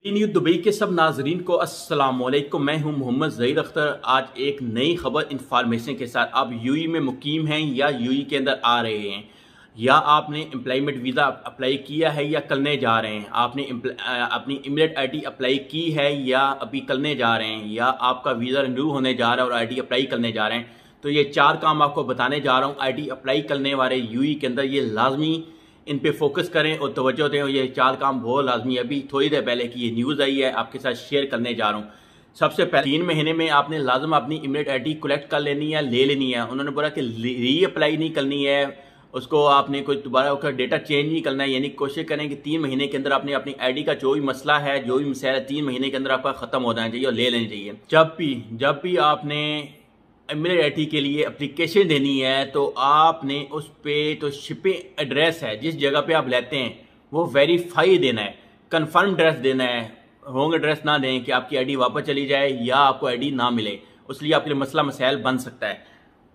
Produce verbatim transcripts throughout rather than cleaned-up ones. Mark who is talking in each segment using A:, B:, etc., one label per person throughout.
A: News Dubai के सब नाजरीन को अस्सलाम वालेकुम। मैं हूं मोहम्मद ज़हीर अख्तर। आज एक नई खबर इंफॉर्मेशन के साथ। आप यूएई में मुकीम हैं या यूएई के अंदर आ रहे हैं, या आपने एम्प्लॉयमेंट वीज़ा अप्लाई किया है या करने जा रहे हैं, आपने अपनी इमिग्रेट आईडी अप्लाई की है या अभी करने जा रहे हैं, या आपका वीज़ा रिन्यू होने जा रहा है और आईडी अप्लाई करने जा रहे हैं, तो ये चार काम आपको बताने जा रहा हूँ। आईडी अप्लाई करने वाले यूएई के अंदर ये लाजमी इन पे फोकस करें और तवज्जो दें। ये चार काम बहुत लाजमी। अभी थोड़ी देर पहले की ये न्यूज़ आई है, आपके साथ शेयर करने जा रहा हूँ। सबसे पहले तीन महीने में आपने लाजम अपनी इमिग्रेट आईडी कलेक्ट कर लेनी है, ले लेनी है। उन्होंने बोला कि री अप्लाई नहीं करनी है, उसको आपने कोई दोबारा उसका डेटा चेंज नहीं करना है। यानी कोशिश करें कि तीन महीने के अंदर आपने अपनी आईडी का जो भी मसला है, जो भी मसला है, तीन महीने के अंदर आपका ख़त्म हो जाना चाहिए और ले लेनी चाहिए। जब भी जब भी आपने इमिग्रेट आईडी के लिए एप्लीकेशन देनी है तो आपने उस पे तो शिपिंग एड्रेस है, जिस जगह पे आप लेते हैं वो वेरीफाई देना है, कंफर्म एड्रेस देना है। रॉन्ग एड्रेस ना दें कि आपकी आईडी वापस चली जाए या आपको आईडी ना मिले, उसलिए आपके लिए मसला मसाइल बन सकता है।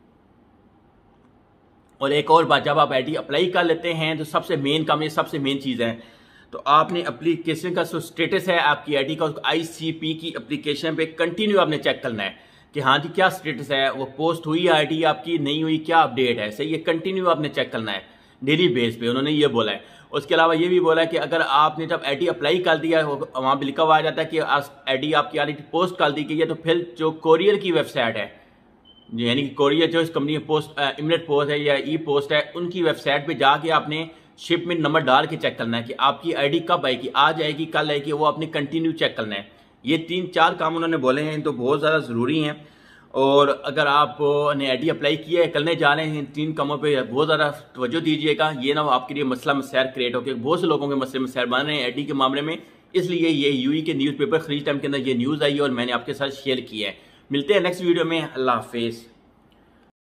A: और एक और बात, जब आप आईडी अप्लाई कर लेते हैं तो सबसे मेन काम, ये सबसे मेन चीज़ है, तो आपने एप्लीकेशन का जो स्टेटस है आपकी आईडी का, उसको आईसीपी की एप्लीकेशन पे कंटिन्यू आपने चेक करना है कि हाँ जी क्या स्टेटस है, वो पोस्ट हुई है आईडी आपकी, नहीं हुई, क्या अपडेट है, सही है। कंटिन्यू आपने चेक करना है डेली बेस पे, उन्होंने ये बोला है। उसके अलावा ये भी बोला है कि अगर आपने जब आईडी अप्लाई कर दिया है, वहाँ पर लिखा हुआ आ जाता है कि आईडी आपकी आईडी पोस्ट कर दी गई है, तो फिर जो कोरियर की वेबसाइट है, यानी कि कोरियर जो इस कंपनी में पोस्ट इमिग्रेट पोस्ट है या ई पोस्ट है, उनकी वेबसाइट पे जाके आपने शिपमेंट नंबर डाल के चेक करना है कि आपकी आईडी कब आएगी, आज आएगी, कल आएगी, वो आपने कंटिन्यू चेक करना है। ये तीन चार काम उन्होंने बोले हैं, तो बहुत ज़्यादा ज़रूरी हैं। और अगर आपने आईडी अप्लाई किया है, करने जा रहे हैं, इन तीन कामों पे बहुत ज़्यादा तवज्जो दीजिएगा। ये ना आपके लिए मसला मसाइल क्रिएट हो, क्योंकि बहुत से लोगों के मसले मसाइल बन रहे हैं आईडी के मामले में। इसलिए ये यूएई के न्यूज़पेपर खरीद टाइम के अंदर ये न्यूज़ आई और मैंने आपके साथ शेयर किया है। मिलते हैं नेक्स्ट वीडियो में। अल्लाह हाफिज़।